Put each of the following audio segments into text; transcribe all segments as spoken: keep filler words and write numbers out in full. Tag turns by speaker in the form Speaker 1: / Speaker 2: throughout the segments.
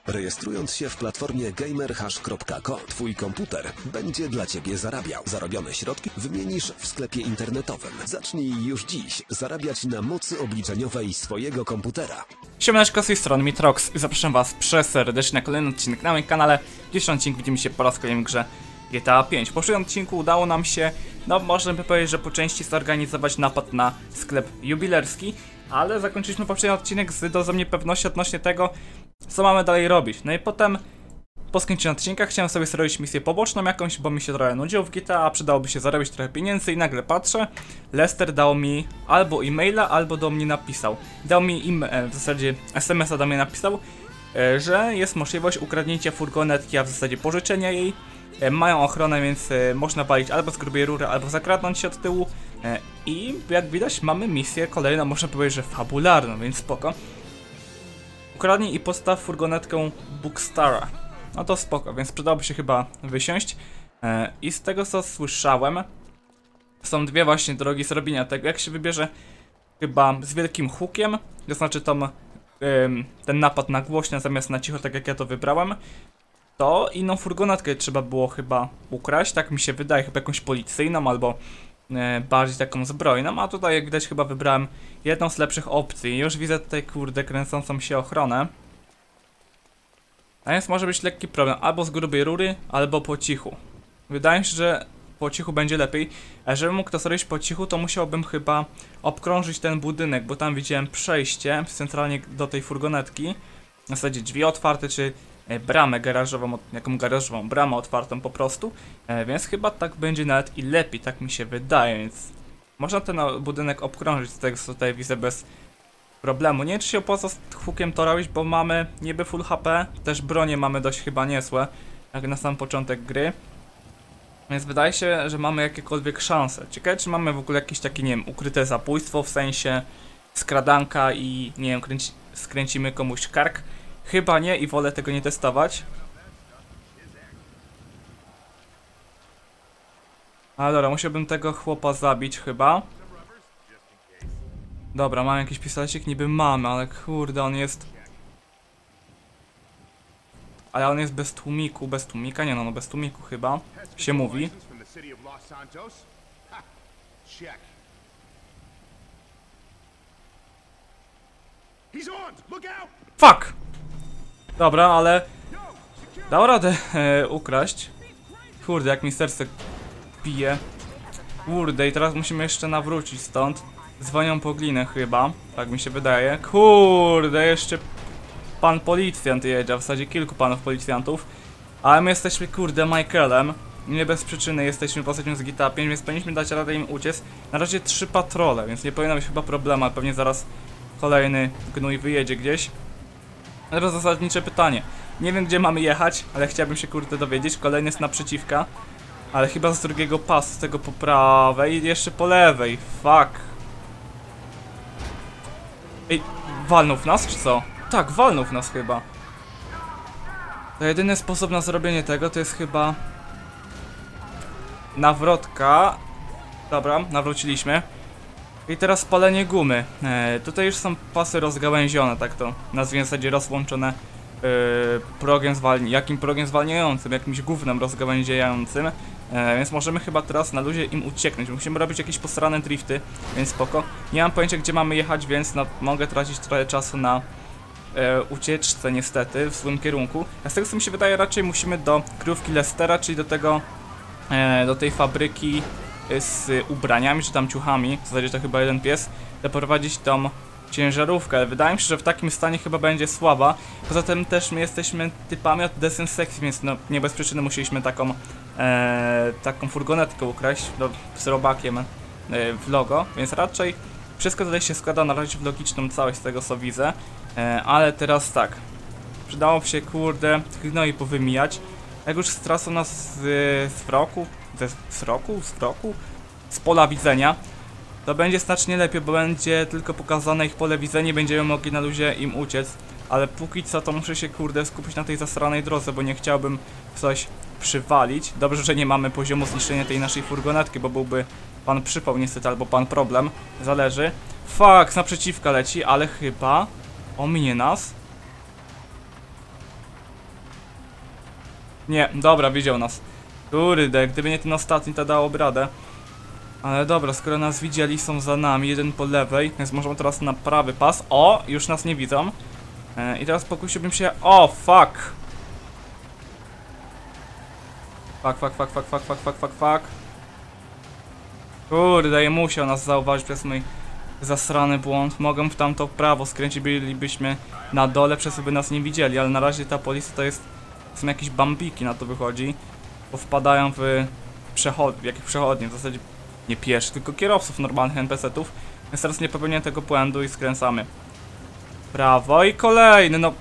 Speaker 1: Rejestrując się w platformie gamerhash kropka com, twój komputer będzie dla ciebie zarabiał. Zarobione środki wymienisz w sklepie internetowym. Zacznij już dziś zarabiać na mocy obliczeniowej swojego komputera.
Speaker 2: Siemaneczko, z tej strony Mitrox i zapraszam was przeserdecznie na kolejny odcinek na moim kanale. W dzisiejszym odcinku widzimy się po raz kolejny w grze G T A pięć. W poprzednim odcinku udało nam się, no można by powiedzieć, że po części zorganizować napad na sklep jubilerski, ale zakończyliśmy poprzedni odcinek z dozą niepewności odnośnie tego, co mamy dalej robić. No i potem, po skończeniu odcinka, chciałem sobie zrobić misję poboczną jakąś, bo mi się trochę nudziło w G T A, przydałoby się zarobić trochę pieniędzy i nagle patrzę, Lester dał mi albo e-maila, albo do mnie napisał. Dał mi im, w zasadzie es em es a do mnie napisał, że jest możliwość ukradnięcia furgonetki, a w zasadzie pożyczenia jej. Mają ochronę, więc można palić albo z grubej rury, albo zakradnąć się od tyłu. I jak widać mamy misję kolejną, można powiedzieć, że fabularną, więc spoko. Ukradnij i postaw furgonetkę Bookstara. No to spoko, więc przydałoby się chyba wysiąść. I z tego co słyszałem, są dwie właśnie drogi zrobienia tego. Jak się wybierze chyba z wielkim hukiem, to znaczy tą, ten napad na głośno zamiast na cicho, tak jak ja to wybrałem, to inną furgonetkę trzeba było chyba ukraść, tak mi się wydaje, chyba jakąś policyjną albo e, bardziej taką zbrojną, a tutaj jak widać chyba wybrałem jedną z lepszych opcji. Już widzę tutaj kurde kręcącą się ochronę. A więc może być lekki problem, albo z grubej rury, albo po cichu. Wydaje mi się, że po cichu będzie lepiej, a żeby mógł to zrobić po cichu, to musiałbym chyba obkrążyć ten budynek, bo tam widziałem przejście centralnie do tej furgonetki. W zasadzie drzwi otwarte, czy bramę garażową, jaką garażową, bramę otwartą po prostu, e, więc chyba tak będzie nawet i lepiej, tak mi się wydaje, więc można ten budynek obkrążyć z tego co tutaj widzę bez problemu. Nie wiem, czy się opłaca z hukiem to robić, bo mamy niby full H P, też bronie mamy dość chyba niezłe, jak na sam początek gry, więc wydaje się, że mamy jakiekolwiek szanse. Ciekawe, czy mamy w ogóle jakieś takie, nie wiem, ukryte zabójstwo, w sensie skradanka i, nie wiem, kręci, skręcimy komuś kark. Chyba nie i wolę tego nie testować. Ale dobra, musiałbym tego chłopa zabić chyba. Dobra, mam jakiś pistolecik? Niby mamy, ale kurde, on jest... Ale on jest bez tłumiku, bez tłumika? Nie no, no bez tłumiku chyba, się mówi. Fuck! Dobra, ale dał radę e, ukraść. Kurde, jak mi serce bije. Kurde, i teraz musimy jeszcze nawrócić stąd. Dzwonią po glinę chyba, tak mi się wydaje. Kurde, jeszcze pan policjant jedzie, w zasadzie kilku panów policjantów. Ale my jesteśmy, kurde, Michaelem. Nie bez przyczyny jesteśmy postacią z G T A pięć, więc powinniśmy dać radę im uciec. Na razie trzy patrole, więc nie powinno być chyba problemu, ale pewnie zaraz kolejny gnój wyjedzie gdzieś. Teraz zasadnicze pytanie. Nie wiem, gdzie mamy jechać, ale chciałbym się kurde dowiedzieć. Kolejny jest naprzeciwka, ale chyba z drugiego pasu, z tego po prawej i jeszcze po lewej. Fuck. Ej, walnął w nas, czy co? Tak, walnął w nas chyba. To jedyny sposób na zrobienie tego to jest chyba nawrotka. Dobra, nawróciliśmy. I teraz spalenie gumy. E, tutaj już są pasy rozgałęzione, tak to nazwijmy w zasadzie rozłączone e, progiem zwalni jakim progiem zwalniającym, jakimś gównem rozgałęziającym. E, więc możemy chyba teraz na luzie im ucieknąć. Musimy robić jakieś posrane drifty, więc spoko. Nie mam pojęcia, gdzie mamy jechać, więc no, mogę tracić trochę czasu na e, ucieczce niestety w złym kierunku. A z tego co mi się wydaje, raczej musimy do kryjówki Lestera, czyli do tego, e, do tej fabryki z ubraniami, czy tam ciuchami, w zasadzie to chyba jeden pies, doprowadzić tą ciężarówkę, ale wydaje mi się, że w takim stanie chyba będzie słaba. Poza tym też my jesteśmy typami od dezynsekcji, więc no nie bez przyczyny musieliśmy taką e, taką furgonetkę ukraść no, z robakiem e, w logo, więc raczej wszystko tutaj się składa na razie w logiczną całość z tego co widzę, e, ale teraz tak, przydałoby się kurde gnoi powymijać. Jak już stracą nas z, z wroku, z roku, z roku, z pola widzenia, to będzie znacznie lepiej, bo będzie tylko pokazane ich pole widzenia, będziemy mogli na luzie im uciec, ale póki co to muszę się kurde skupić na tej zasranej drodze, bo nie chciałbym coś przywalić. Dobrze, że nie mamy poziomu zniszczenia tej naszej furgonetki, bo byłby pan przypał niestety, albo pan problem, zależy. Fuck, naprzeciwka leci, ale chyba ominie nas. Nie, dobra, widział nas. Kurde, gdyby nie ten ostatni, to dałoby radę. Ale dobra, skoro nas widzieli, są za nami, jeden po lewej, więc możemy teraz na prawy pas. O, już nas nie widzą. E, I teraz pokusiłbym się... O, fuck! Fuck, fuck, fuck, fuck, fuck, fuck, fuck, fuck, fuck. Kurde, nie musiał nas zauważyć przez mój zasrany błąd. Mogę w tamto prawo skręcić, bylibyśmy na dole, przez to by nas nie widzieli, ale na razie ta policja to jest... Są jakieś bambiki, na to wychodzi. Bo wpadają w przechod... w jakich przechodnie, w zasadzie nie pieszych, tylko kierowców normalnych en pe ce ów. Więc teraz nie popełnię tego błędu i skręcamy. Prawo i kolejny, no...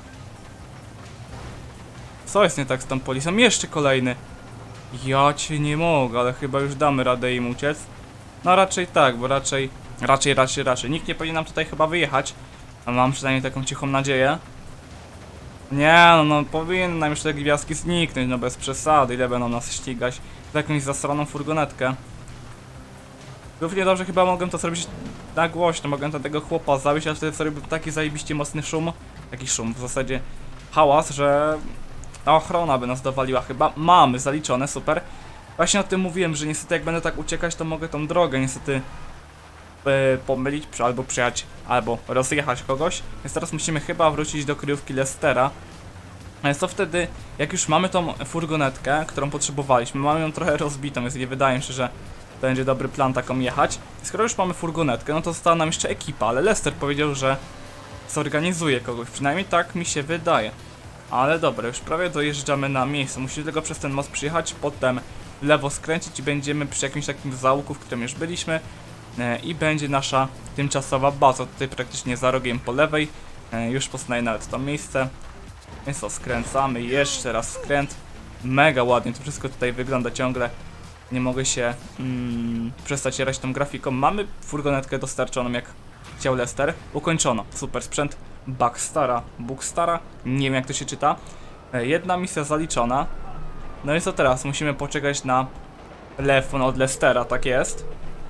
Speaker 2: Co jest nie tak z tą policją? Jeszcze kolejny. Ja cię nie mogę, ale chyba już damy radę im uciec. No raczej tak, bo raczej... Raczej, raczej, raczej. Nikt nie powinien nam tutaj chyba wyjechać. A mam przynajmniej taką cichą nadzieję. Nie, no, no powinien nam już te gwiazdki zniknąć, no bez przesady. Ile będą nas ścigać? Z jakąś zasraną furgonetkę. Równie dobrze chyba mogłem to zrobić na głośno. Mogłem tego chłopa zabić, ale wtedy zrobił taki zajebiście mocny szum. Taki szum, w zasadzie hałas, że... Ta ochrona by nas dowaliła chyba. Mamy zaliczone, super. Właśnie o tym mówiłem, że niestety jak będę tak uciekać, to mogę tą drogę niestety yy, pomylić, albo przyjechać, albo rozjechać kogoś. Więc teraz musimy chyba wrócić do kryjówki Lestera. Ale co wtedy, jak już mamy tą furgonetkę, którą potrzebowaliśmy, mamy ją trochę rozbitą, więc nie wydaje mi się, że to będzie dobry plan taką jechać. Skoro już mamy furgonetkę, no to została nam jeszcze ekipa, ale Lester powiedział, że zorganizuje kogoś, przynajmniej tak mi się wydaje. Ale dobra, już prawie dojeżdżamy na miejsce. Musimy tylko przez ten most przyjechać, potem w lewo skręcić i będziemy przy jakimś takim zaułku, w którym już byliśmy. E, I będzie nasza tymczasowa baza, tutaj praktycznie za rogiem po lewej. E, już poznaję nawet to miejsce. Więc to skręcamy, jeszcze raz skręt. Mega ładnie to wszystko tutaj wygląda ciągle. Nie mogę się mm, przestać jarać tą grafiką. Mamy furgonetkę dostarczoną, jak chciał Lester. Ukończono, super sprzęt. Buckstara, Bookstara, nie wiem jak to się czyta. Jedna misja zaliczona. No i co teraz? Musimy poczekać na telefon od Lestera, tak jest.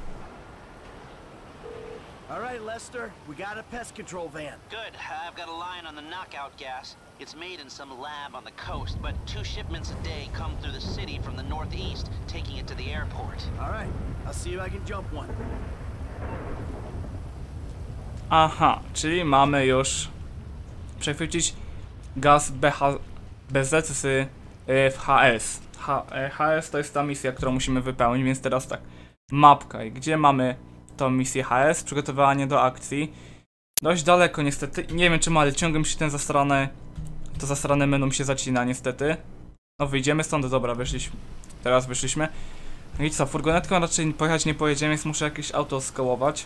Speaker 3: Alright, Lester, we got a pest control van.
Speaker 4: Good. I've got a line on the knockout gas. It's made in some lab on the coast, but two shipments a day come through the city from the northeast, taking it to the airport.
Speaker 3: Alright, I'll see if I can jump one.
Speaker 2: Aha, czyli mamy już przechwycić gaz B H B Z z y, w H S. H, y, H S to jest ta misja, którą musimy wypełnić, więc teraz tak. Mapka. I gdzie mamy tą misję H S? Przygotowanie do akcji. Dość daleko niestety. Nie wiem czemu, ale ciągle mi się ten zastrany, to zastrane menu mi się zacina niestety. No wyjdziemy stąd, dobra, wyszliśmy. Teraz wyszliśmy. No i co, furgonetką raczej pojechać nie pojedziemy, więc muszę jakieś auto skołować.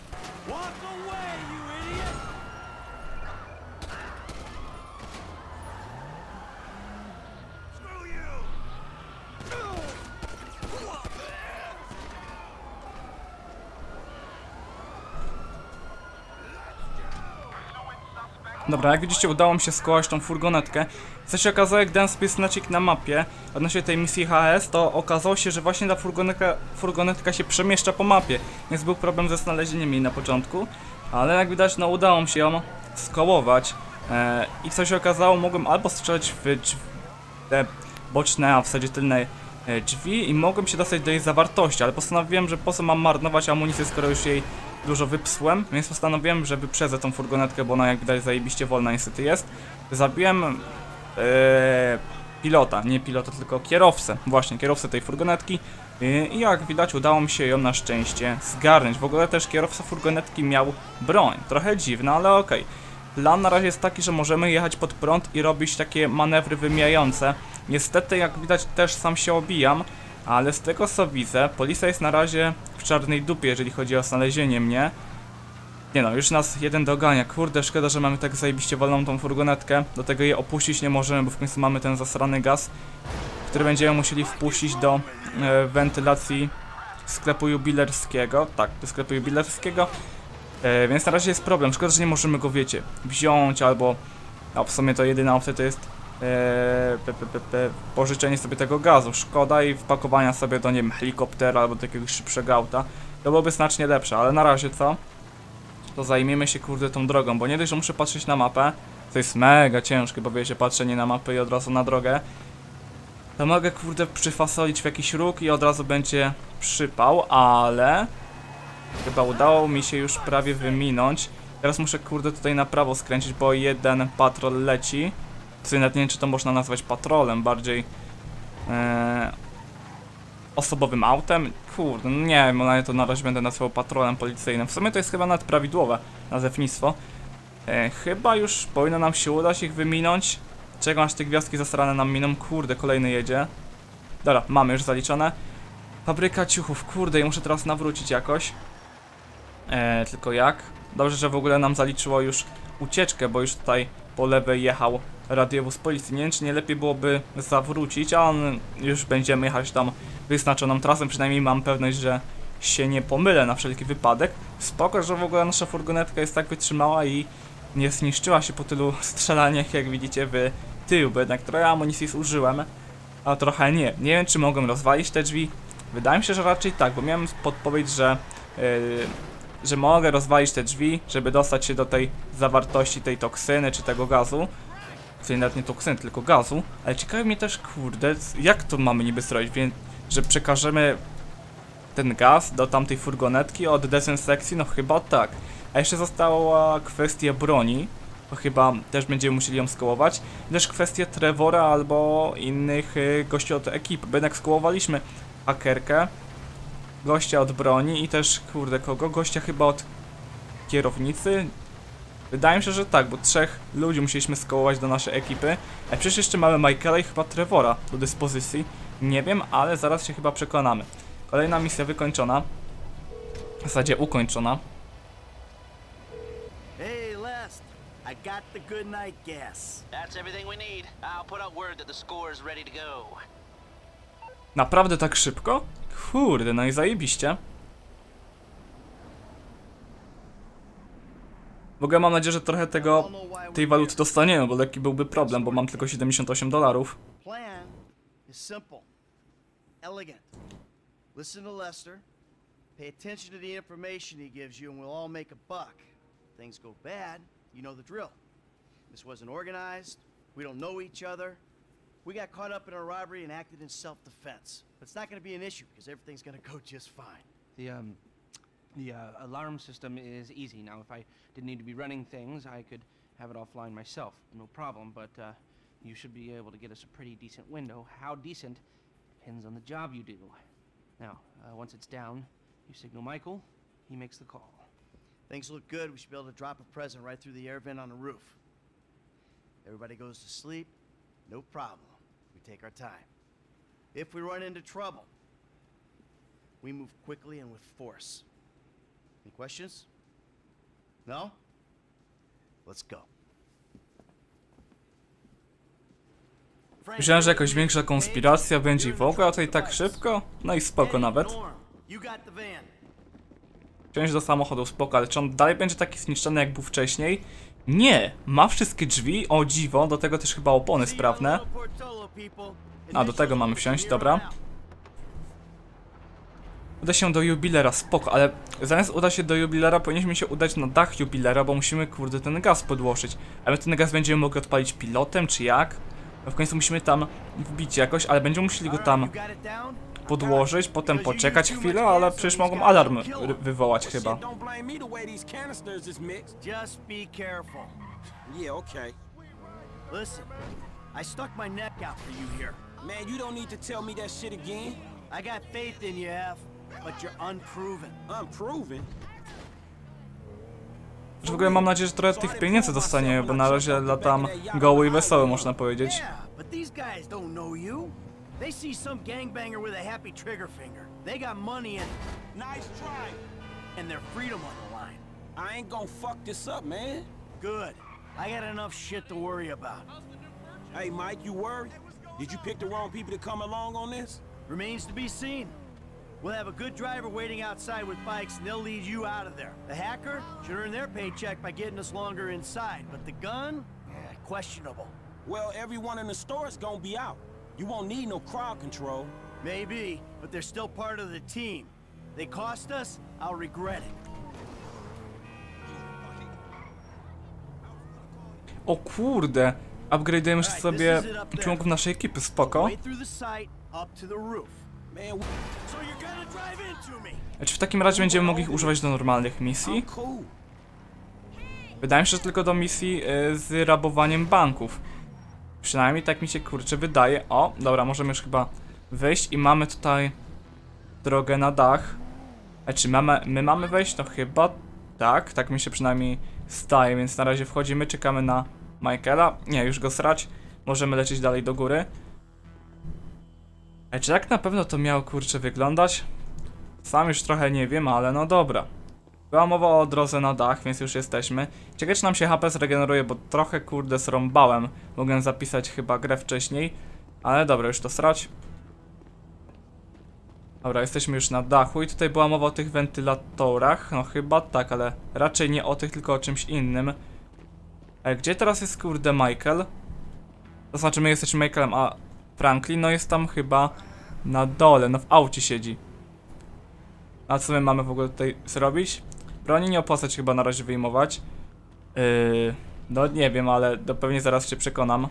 Speaker 2: Dobra, jak widzicie, udało mi się skołać tą furgonetkę. Co się okazało, jak dałem sobie znacik na mapie odnośnie tej misji H S, to okazało się, że właśnie ta furgonetka, furgonetka się przemieszcza po mapie. Więc był problem ze znalezieniem jej na początku. Ale jak widać, no udało mi się ją skołować. Eee, I co się okazało, mogłem albo strzelać w drzwi, te boczne, a w zasadzie tylne e, drzwi i mogłem się dostać do jej zawartości, ale postanowiłem, że po co mam marnować amunicję, skoro już jej dużo wypsłem, więc postanowiłem, że wyprzedzę tą furgonetkę, bo ona jak widać zajebiście wolna niestety jest. Zabiłem ee, pilota, nie pilota, tylko kierowcę, właśnie kierowcę tej furgonetki yy, i jak widać udało mi się ją na szczęście zgarnąć. W ogóle też kierowca furgonetki miał broń, trochę dziwne, ale okej. Okay. Plan na razie jest taki, że możemy jechać pod prąd i robić takie manewry wymijające. Niestety jak widać też sam się obijam. Ale z tego co widzę, policja jest na razie w czarnej dupie, jeżeli chodzi o znalezienie mnie. Nie no, już nas jeden dogania. Kurde, szkoda, że mamy tak zajebiście wolną tą furgonetkę. Do tego jej opuścić nie możemy, bo w końcu mamy ten zasrany gaz, który będziemy musieli wpuścić do e, wentylacji sklepu jubilerskiego. Tak, do sklepu jubilerskiego. E, więc na razie jest problem. Szkoda, że nie możemy go, wiecie, wziąć albo... A w sumie to jedyna opcja to jest Eee, pe, pe, pe, pe, pożyczenie sobie tego gazu, szkoda, i wpakowania sobie do, nie wiem, helikoptera albo do jakiegoś szybszego auta. To byłoby znacznie lepsze, ale na razie co? To zajmiemy się, kurde, tą drogą, bo nie dość, że muszę patrzeć na mapę, to jest mega ciężkie, bo wiecie, patrzenie na mapę i od razu na drogę. to mogę kurde przyfasolić w jakiś róg i od razu będzie przypał, ale chyba udało mi się już prawie wyminąć. Teraz muszę kurde tutaj na prawo skręcić, bo jeden patrol leci. W sumie nawet nie wiem, czy to można nazwać patrolem, bardziej e, osobowym autem. Kurde, no nie wiem, ale to na razie będę nazywał patrolem policyjnym. W sumie to jest chyba nawet prawidłowe nazewnictwo. E, chyba już powinno nam się udać ich wyminąć. Czego aż te gwiazdki zasrane nam miną? Kurde, kolejny jedzie. Dobra, mamy już zaliczone. Fabryka ciuchów, kurde, i muszę teraz nawrócić jakoś. E, tylko jak? Dobrze, że w ogóle nam zaliczyło już ucieczkę, bo już tutaj po lewej jechał radiowóz policji. Nie wiem, czy nie lepiej byłoby zawrócić, a on już będziemy jechać tam wyznaczoną trasą. Przynajmniej mam pewność, że się nie pomylę na wszelki wypadek. Spoko, że w ogóle nasza furgonetka jest tak wytrzymała i nie zniszczyła się po tylu strzelaniach, jak widzicie, w tył, bo jednak trochę amunicji zużyłem, a trochę nie. Nie wiem, czy mogłem rozwalić te drzwi. Wydaje mi się, że raczej tak, bo miałem podpowiedź, że yy, że mogę rozwalić te drzwi, żeby dostać się do tej zawartości tej toksyny, czy tego gazu. W sumie nawet nie toksyny, tylko gazu. Ale ciekawi mnie też, kurde, jak to mamy niby zrobić, więc że przekażemy ten gaz do tamtej furgonetki od dezynsekcji? No chyba tak. A jeszcze została kwestia broni, bo chyba też będziemy musieli ją skołować. I też kwestia Trevora albo innych y, gości od ekipy, bo jednak skołowaliśmy hakerkę, gościa od broni i też, kurde, kogo? Gościa chyba od kierownicy? Wydaje mi się, że tak, bo trzech ludzi musieliśmy skołować do naszej ekipy. A przecież jeszcze mamy Michaela i chyba Trevora do dyspozycji. Nie wiem, ale zaraz się chyba przekonamy. Kolejna misja wykończona. W zasadzie ukończona.
Speaker 3: Hey, Lest. I got the good night gas.
Speaker 4: That's everything we need. I'll put out word that the score is ready to go.
Speaker 2: Naprawdę tak szybko? Kurde, no i zajebiście. W ogóle mam nadzieję, że trochę tego, tej waluty dostaniemy, bo lekki byłby problem, bo mam tylko siedemdziesiąt osiem dolarów.
Speaker 3: Plan is simple, elegant. Listen to Lester. Pay attention to the information he gives you, and we'll all make a buck. Things go bad, you know the drill. This wasn't organized. We don't know each other. We got caught up in a robbery and acted in self-defense. But it's not going to be an issue because everything's going to go just fine.
Speaker 5: The um, the uh, alarm system is easy. Now, if I didn't need to be running things, I could have it offline myself, no problem. But uh, you should be able to get us a pretty decent window. How decent depends on the job you do. Now, uh, once it's down, you signal Michael. He makes the call.
Speaker 3: Things look good. We should be able to drop a present right through the air vent on the roof. Everybody goes to sleep. No problem. We take our time. If we run into trouble, we move quickly and with force. Any questions? No? Let's go.
Speaker 2: Myślałem, że jakaś większa konspiracja będzie w ogóle, a to i tak szybko? No i spoko nawet.
Speaker 3: You got the van.
Speaker 2: Wsiąść do samochodu, spoko, ale czy on dalej będzie taki zniszczony jak był wcześniej? Nie! Ma wszystkie drzwi, o dziwo, do tego też chyba opony sprawne. A, do tego mamy wsiąść, dobra. Uda się do jubilera, spoko, ale zamiast udać się do jubilera, powinniśmy się udać na dach jubilera, bo musimy, kurde, ten gaz podłożyć. A my ten gaz będziemy mogli odpalić pilotem, czy jak? No w końcu musimy tam wbić jakoś, ale będziemy musieli go tam podłożyć, potem poczekać chwilę, ale przecież mogą alarm wywołać chyba.
Speaker 3: Just be careful.
Speaker 6: Yeah, okay.
Speaker 3: Listen, I stuck my neck out for you here.
Speaker 6: Man, you don't need to tell me that shit again.
Speaker 3: I got faith in you, F, but you're unproven.
Speaker 6: Unproven.
Speaker 2: W ogóle mam nadzieję, że trochę tych pieniędzy dostaniemy, bo na razie latam goły i wesoły, można powiedzieć.
Speaker 3: Yeah, but these guys don't know you. They see some gangbanger with a happy trigger finger. They got money and
Speaker 6: Nice try.
Speaker 3: and their freedom on the line.
Speaker 6: I ain't gonna fuck this up, man.
Speaker 3: Good. I got enough shit to worry about.
Speaker 6: Hey, Mike, you worried? Did you pick the wrong people to come along on this?
Speaker 3: Remains to be seen. We'll have a good driver waiting outside with bikes, and they'll lead you out of there. The hacker should earn their paycheck by getting us longer inside, but the gun? Yeah, questionable.
Speaker 6: Well, everyone in the store is gonna be out. You won't need no crowd control.
Speaker 3: Maybe, but they're still part of the team. They cost us, I'll regret it.
Speaker 2: O kurde, upgrade'ujemy sobie członków naszej ekipy, spoko.
Speaker 3: Way through the site, up to the roof.
Speaker 6: Man,
Speaker 3: So you're gonna drive into me.
Speaker 2: Czy w takim razie będziemy mogli ich używać do normalnych
Speaker 6: I'm
Speaker 2: misji?
Speaker 6: cool.
Speaker 2: Wydaje mi się, że tylko do misji y, z rabowaniem banków. Przynajmniej tak mi się kurczę wydaje. O, dobra, możemy już chyba wejść i mamy tutaj drogę na dach. A czy mamy, my mamy wejść? No chyba tak, tak mi się przynajmniej zdaje, więc na razie wchodzimy, czekamy na Michaela. Nie, już go srać. Możemy lecieć dalej do góry. A czy tak na pewno to miało kurczę wyglądać? Sam już trochę nie wiem, ale no dobra. Była mowa o drodze na dach, więc już jesteśmy. Ciekawe, czy nam się H P zregeneruje, bo trochę kurde srąbałem. Mogłem zapisać chyba grę wcześniej. Ale dobra, już to srać. Dobra, jesteśmy już na dachu i tutaj była mowa o tych wentylatorach. No chyba tak, ale raczej nie o tych, tylko o czymś innym. A gdzie teraz jest kurde Michael? To znaczy my jesteśmy Michaelem, a Franklin no jest tam chyba na dole, no w aucie siedzi. A co my mamy w ogóle tutaj zrobić? Broni nie opłacać chyba na razie wyjmować. Yy, no nie wiem, ale to pewnie zaraz się przekonam.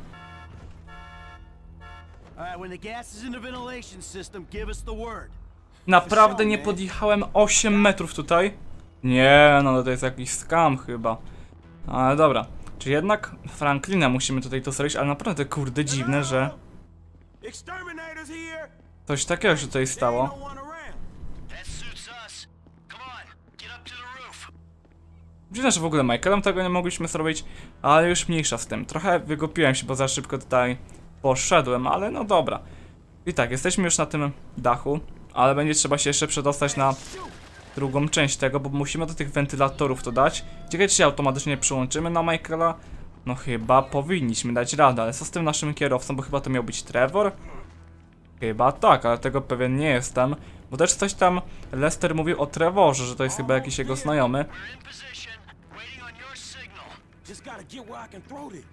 Speaker 3: Alright, when the gas is in the ventilation system, give us the word.
Speaker 2: Naprawdę nie podjechałem osiem metrów tutaj? Nie, no to jest jakiś scam chyba. Ale dobra. Czy jednak Franklina musimy tutaj to zrobić, ale naprawdę kurde dziwne, że
Speaker 6: Exterminators here.
Speaker 2: coś takiego się tutaj
Speaker 6: There ain't
Speaker 2: stało.
Speaker 6: no one around.
Speaker 3: That suits us. Come on, get up to the roof.
Speaker 2: Dziwne, że w ogóle Michaelem tego nie mogliśmy zrobić, ale już mniejsza z tym. Trochę wygopiłem się, bo za szybko tutaj poszedłem, ale no dobra. I tak, jesteśmy już na tym dachu, ale będzie trzeba się jeszcze przedostać na drugą część tego, bo musimy do tych wentylatorów to dać. Ciekawe, czy się automatycznie przyłączymy na Michaela? No chyba powinniśmy dać radę, ale co z tym naszym kierowcą, bo chyba to miał być Trevor? Chyba tak, ale tego pewien nie jestem. Bo też coś tam Lester mówił o Trevorze, że to jest chyba jakiś jego znajomy.
Speaker 3: We're in position, waiting on your signal.
Speaker 6: Just gotta get where I can throw this.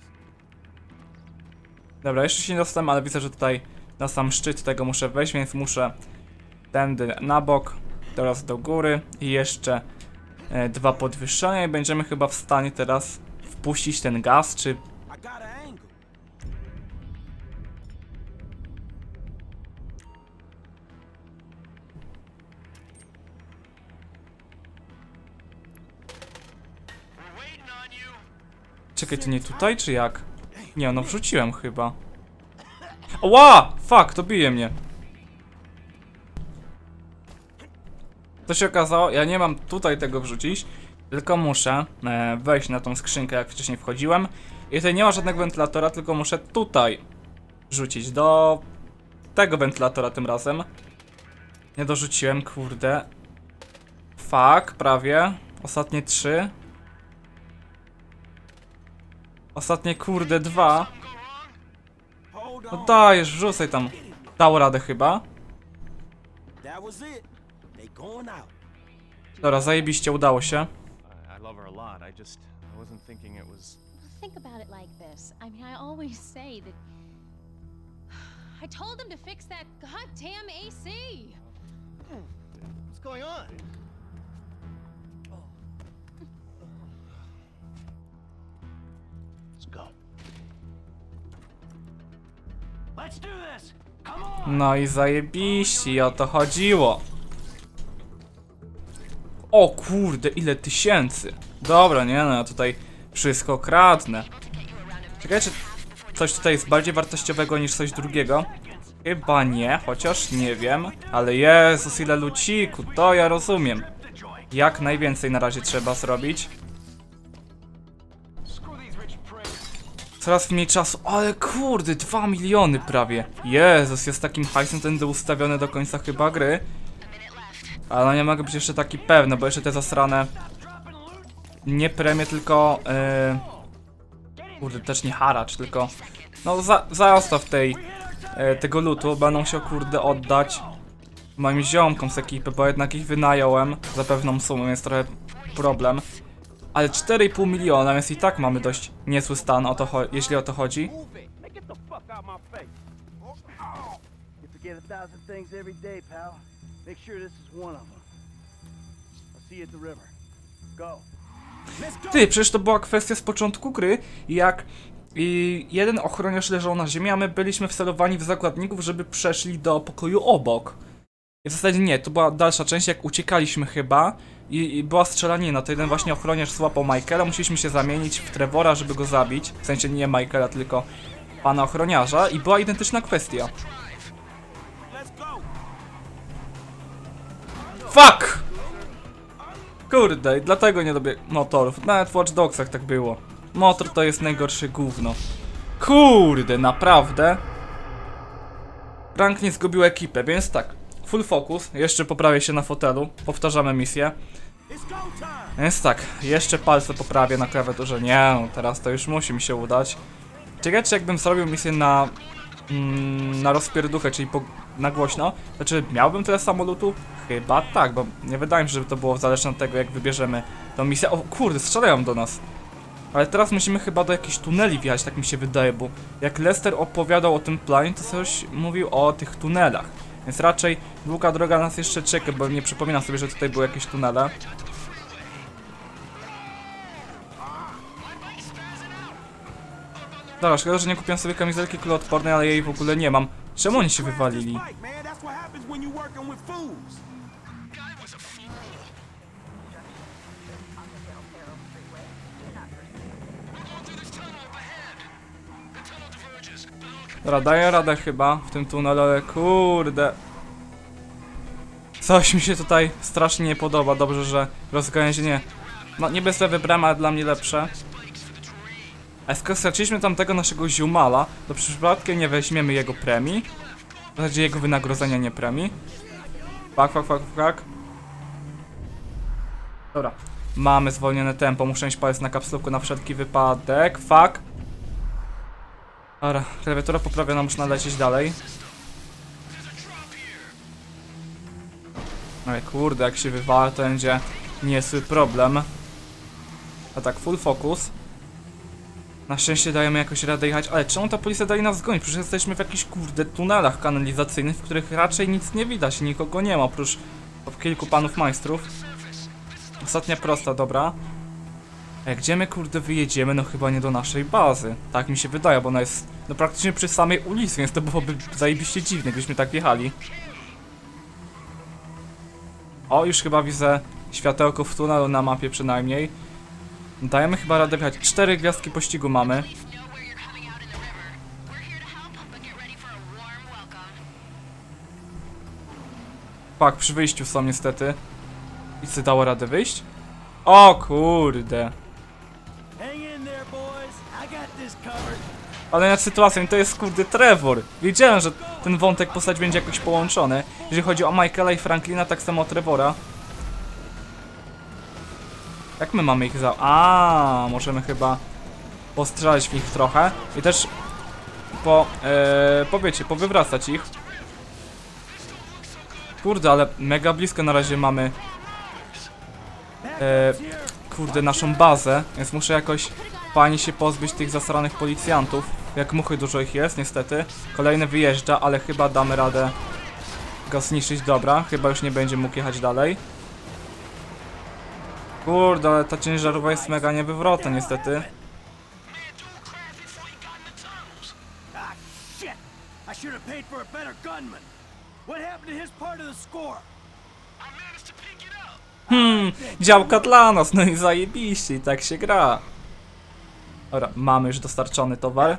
Speaker 2: Dobra, jeszcze się nie dostałem, ale widzę, że tutaj na sam szczyt tego muszę wejść, więc muszę tędy na bok, teraz do góry i jeszcze e, dwa podwyższenia i będziemy chyba w stanie teraz wpuścić ten gaz, czy...
Speaker 6: I got an angle.
Speaker 3: We're waiting on you.
Speaker 2: Czekaj, to nie tutaj, czy jak? Nie, no wrzuciłem chyba. Ła! Fuck, to bije mnie. To się okazało, ja nie mam tutaj tego wrzucić, tylko muszę e, wejść na tą skrzynkę, jak wcześniej wchodziłem. I tutaj nie ma żadnego wentylatora, tylko muszę tutaj rzucić do tego wentylatora tym razem. Nie dorzuciłem, kurde. Fuck, prawie. Ostatnie trzy. Ostatnie kurde dwa.
Speaker 6: Hold
Speaker 2: No
Speaker 6: on.
Speaker 2: dajesz, wrzucaj tam. Dało radę chyba.
Speaker 6: That was it. They going out.
Speaker 2: Dobra, zajebiście, udało się.
Speaker 7: I, I love her a lot. I just I wasn't thinking it was.
Speaker 8: Think about it like this. I mean, I always say that. I told them to fix that goddamn A C.
Speaker 3: What's going on? Let's go. Let's do this. Come on.
Speaker 2: No i zajebiści, o to chodziło. O kurde, ile tysięcy. Dobra, nie no, ja tutaj wszystko kradnę. Czekaj, czy coś tutaj jest bardziej wartościowego niż coś drugiego? Chyba nie, chociaż nie wiem. Ale Jezus, ile luciku, to ja rozumiem. Jak najwięcej na razie trzeba zrobić. Coraz mniej czasu, ale kurde, dwa miliony prawie. Jezus, jest takim hajsem ten ustawiony do końca chyba gry. Ale no nie mogę być jeszcze taki pewny, bo jeszcze te zasrane... Nie premie, tylko... Yy... Kurde, też nie haracz, tylko... No za, zaostaw tej... Yy, tego lutu, będą się kurde oddać moim ziomkom z ekipy, bo jednak ich wynająłem za pewną sumę, więc trochę problem. Ale cztery i pół miliona, więc i tak mamy dość niezły stan, o to jeśli o to chodzi.
Speaker 6: Get the fuck out my face.
Speaker 3: You forget a thousand things every day, pal. Make sure this is one of them. I'll see you at the river. Go.
Speaker 6: Let's go.
Speaker 2: Ty, przecież to była kwestia z początku gry, jak i jeden ochroniarz leżał na ziemi, a my byliśmy wcelowani w zakładników, żeby przeszli do pokoju obok. I w zasadzie nie, to była dalsza część, jak uciekaliśmy chyba i, i była strzelanina, to jeden właśnie ochroniarz złapał Michaela, musieliśmy się zamienić w Trevora, żeby go zabić, w sensie nie Michaela, tylko pana ochroniarza i była identyczna kwestia. Fuck! Kurde, dlatego nie lubię motorów, nawet w Watch Dogsach tak było. Motor to jest najgorsze gówno. Kurde, naprawdę? Franklin zgubił ekipę, więc tak. Full focus, jeszcze poprawię się na fotelu, powtarzamy misję. Więc tak, jeszcze palce poprawię na klawiaturze, nie no, teraz to już musi mi się udać. Ciekawe, czy jakbym zrobił misję na, mm, na rozpierduchę, czyli po, na głośno, to czy miałbym tyle samo lootu? Chyba tak, bo nie wydaje mi się, żeby to było zależne od tego, jak wybierzemy tą misję. O kurde, strzelają do nas. Ale teraz musimy chyba do jakichś tuneli wjechać, tak mi się wydaje, bo jak Lester opowiadał o tym planie, to coś mówił o tych tunelach. Więc raczej długa droga nas jeszcze czeka, bo nie przypominam sobie, że tutaj były jakieś tunele. Dobra, szkoda, że nie kupiłem sobie kamizelki kuloodpornej, ale jej w ogóle nie mam. Czemu oni się wywalili? Dobra, daję radę chyba w tym tunelu, ale kurde. Coś mi się tutaj strasznie nie podoba. Dobrze, że rozgałęzienie, no niby sobie wybrałem, ale dla mnie lepsze. A skoro straciliśmy tamtego naszego ziumala, to przypadkiem nie weźmiemy jego premii. W zasadzie jego wynagrodzenia, nie premii. Fuck, fuck, fuck, fuck. Dobra, mamy zwolnione tempo, muszę mieć palec na kapsułku na wszelki wypadek. Fuck. Dobra, klawiatura poprawiona, można lecieć dalej. Ale kurde, jak się wywala, to będzie niezły problem. A tak, full focus. Na szczęście dajemy jakoś radę jechać, ale czemu ta policja dali nas zgonić? Przecież jesteśmy w jakichś kurde tunelach kanalizacyjnych, w których raczej nic nie widać, nikogo nie ma, oprócz kilku panów majstrów. Ostatnia prosta, dobra. A gdzie my kurde wyjedziemy? No chyba nie do naszej bazy. Tak mi się wydaje, bo ona jest no praktycznie przy samej ulicy, więc to byłoby zajebiście dziwne, gdybyśmy tak jechali. O, już chyba widzę światełko w tunelu na mapie przynajmniej. Dajemy chyba radę wjechać. Cztery gwiazdki pościgu mamy. Pak, przy wyjściu są niestety. I co, dało radę wyjść? O kurde. Ale nad sytuacją to jest kurde Trevor. Wiedziałem, że ten wątek postać będzie jakoś połączony. Jeżeli chodzi o Michaela i Franklina, tak samo o Trevora. Jak my mamy ich za... A, możemy chyba postrzelać w nich trochę. I też po... E, powiecie, powywracać ich. Kurde, ale mega blisko na razie mamy... E, kurde, naszą bazę. Więc muszę jakoś fajnie się pozbyć tych zasranych policjantów. Jak muchy dużo ich jest, niestety. Kolejny wyjeżdża, ale chyba damy radę go zniszczyć. Dobra, chyba już nie będzie mógł jechać dalej. Kurde, ale ta ciężarówka jest mega niewywrotna niestety. Hmm, działka dla nas, no i zajebiście, i tak się gra. Dobra, mamy już dostarczony towar.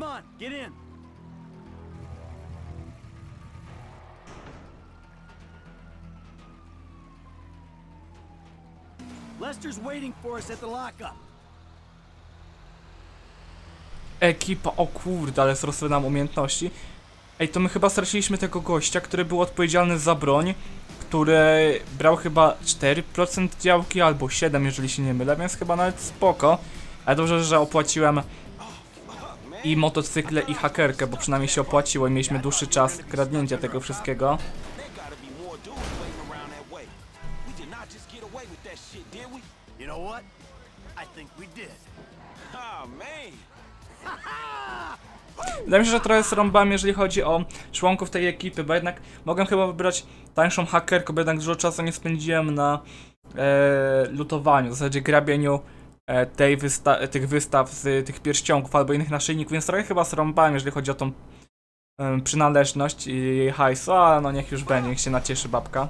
Speaker 3: Lester's waiting for us at the lockup.
Speaker 2: Ekipa, o kurde, ale wzrosły nam umiejętności. Ej, to my chyba straciliśmy tego gościa, który był odpowiedzialny za broń, który brał chyba cztery procent działki albo siedem procent, jeżeli się nie mylę, więc chyba nawet spoko. Ale dobrze, że opłaciłem i motocykle, i hakerkę, bo przynajmniej się opłaciło i mieliśmy dłuższy czas kradnięcia tego wszystkiego.
Speaker 3: You know what? I think we did.
Speaker 6: Oh, man.
Speaker 2: Wydaje mi się, że trochę zrąbałem, jeżeli chodzi o członków tej ekipy, bo jednak mogłem chyba wybrać tańszą hakerkę, bo jednak dużo czasu nie spędziłem na e, lutowaniu, w zasadzie grabieniu e, tej wysta tych wystaw z tych pierścionków albo innych naszyjników, więc trochę chyba srąbałem, jeżeli chodzi o tą e, przynależność i jej hajsu, ale no niech już będzie, niech się nacieszy babka.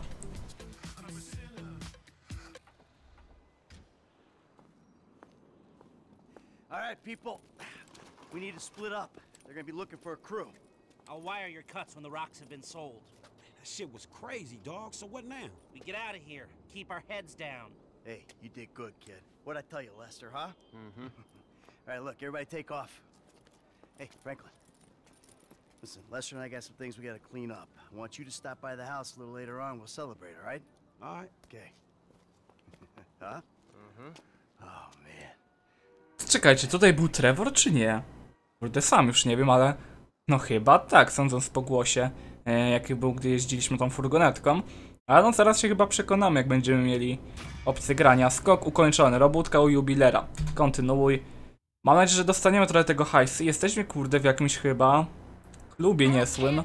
Speaker 3: Alright, people. We need to split up. They're gonna be looking for a crew.
Speaker 9: I'll wire your cuts when the rocks have been sold.
Speaker 6: That shit was crazy, dog. So what now?
Speaker 9: We get out of here. Keep our heads down.
Speaker 3: Hey, you did good, kid. What'd I tell you, Lester, huh? Mm-hmm. Alright, look, everybody take off. Hey, Franklin. Listen, Lester and I got some things we gotta clean up. I want you to stop by the house a little later on. We'll celebrate, alright?
Speaker 6: All right.
Speaker 3: Okay. Huh? Mm-hmm. Oh, man.
Speaker 2: Czekajcie, tutaj był Trevor czy nie? Kurde, sam już nie wiem, ale no chyba tak, sądząc po głosie, e, jaki był, gdy jeździliśmy tą furgonetką. Ale no zaraz się chyba przekonamy, jak będziemy mieli opcję grania. Skok ukończony, robótka u jubilera. Kontynuuj. Mam nadzieję, że dostaniemy trochę tego hajsu. Jesteśmy, kurde, w jakimś chyba klubie niesłym.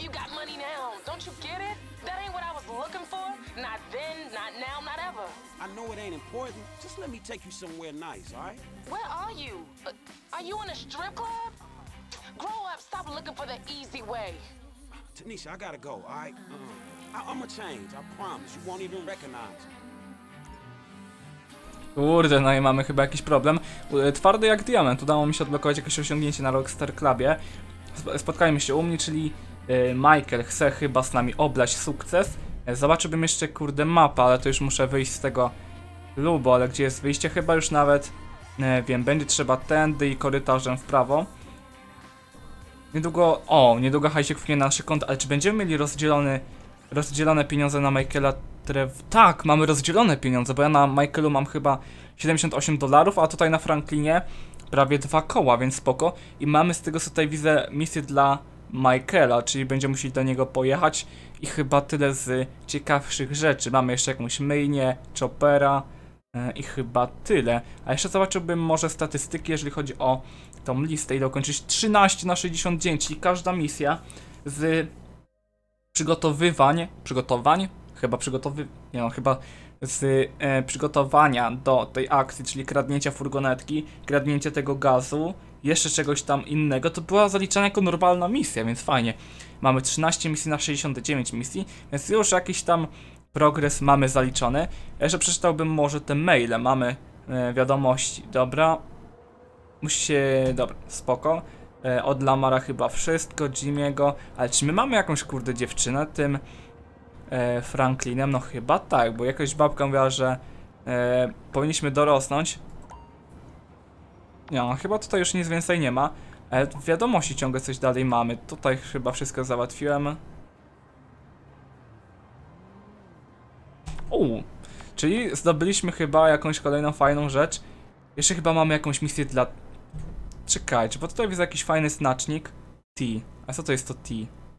Speaker 6: I know it ain't important. Just let me take you somewhere nice, all right?
Speaker 10: Where are you? Uh, are you in a strip club? Grow up, stop looking for the easy way.
Speaker 6: Tanisha, I gotta go, all right? Um, I I'ma change, I promise. You won't even recognize me.
Speaker 2: Kurde, no i mamy chyba jakiś problem. Twardy jak diament. Udało mi się odblokować jakieś osiągnięcie na Rockstar Clubie. Spotkajmy się u mnie, czyli Michael chce chyba z nami oblać sukces. Zobaczyłbym jeszcze, kurde, mapę, ale to już muszę wyjść z tego klubu, ale gdzie jest wyjście? Chyba już nawet, nie wiem, będzie trzeba tędy i korytarzem w prawo. Niedługo, o, niedługo hajsik wpłynie na nasze konto, ale czy będziemy mieli rozdzielone, rozdzielone pieniądze na Michaela Trev... Tak, mamy rozdzielone pieniądze, bo ja na Michaelu mam chyba siedemdziesiąt osiem dolarów, a tutaj na Franklinie prawie dwa koła, więc spoko. I mamy z tego, co tutaj widzę, misję dla Michaela, czyli będziemy musieli do niego pojechać i chyba tyle z ciekawszych rzeczy. Mamy jeszcze jakąś myjnię, choppera yy, i chyba tyle. A jeszcze zobaczyłbym może statystyki, jeżeli chodzi o tą listę. Ile ukończyć? trzynaście na sześćdziesiąt dziewięć, czyli każda misja z przygotowywań, przygotowań? Chyba przygotowy... nie no, chyba z e, przygotowania do tej akcji, czyli kradnięcia furgonetki, kradnięcia tego gazu, jeszcze czegoś tam innego, to była zaliczana jako normalna misja, więc fajnie. Mamy trzynaście misji na sześćdziesiąt dziewięć misji, więc już jakiś tam progres mamy zaliczony. Jeszcze przeczytałbym może te maile, mamy e, wiadomości, dobra. Musi się, dobra, spoko. E, od Lamara chyba wszystko, Jimmy'ego, ale czy my mamy jakąś, kurde, dziewczynę tym e, Franklinem? No chyba tak, bo jakaś babka mówiła, że e, powinniśmy dorosnąć. Nie, no chyba tutaj już nic więcej nie ma. Ale w wiadomości ciągle coś dalej mamy. Tutaj chyba wszystko załatwiłem. Uuu, czyli zdobyliśmy chyba jakąś kolejną fajną rzecz. Jeszcze chyba mamy jakąś misję dla... Czekajcie, bo tutaj widzę jakiś fajny znacznik. T. A co to jest to T?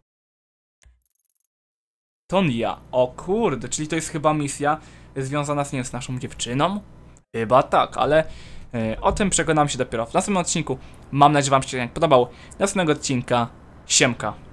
Speaker 2: Tonia. O kurde, czyli to jest chyba misja związana z, nie wiem, z naszą dziewczyną? Chyba tak, ale yy, o tym przekonam się dopiero w następnym odcinku. Mam nadzieję, że wam się podobał. Następnego odcinka. Siemka.